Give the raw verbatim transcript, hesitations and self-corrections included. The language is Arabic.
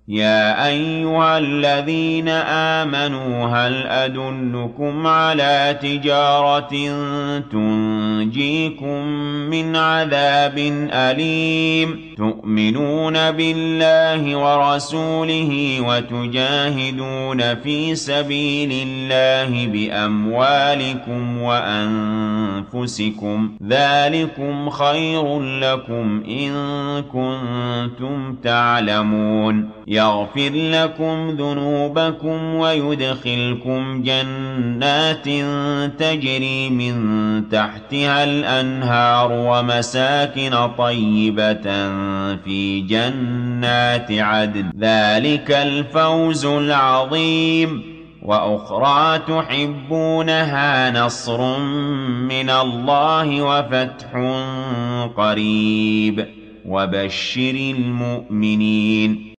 يا أيها الذين آمنوا هل أدلكم على تجارة تنجيكم من عذاب أليم تؤمنون بالله ورسوله وتجاهدون في سبيل الله بأموالكم وأنفسكم ذلكم خير لكم إن كنتم تعلمون يغفر لكم ذنوبكم ويدخلكم جنات تجري من تحتها الأنهار ومساكن طيبة في جنات عدن ذلك الفوز العظيم وأخرى تحبونها نصر من الله وفتح قريب وبشر المؤمنين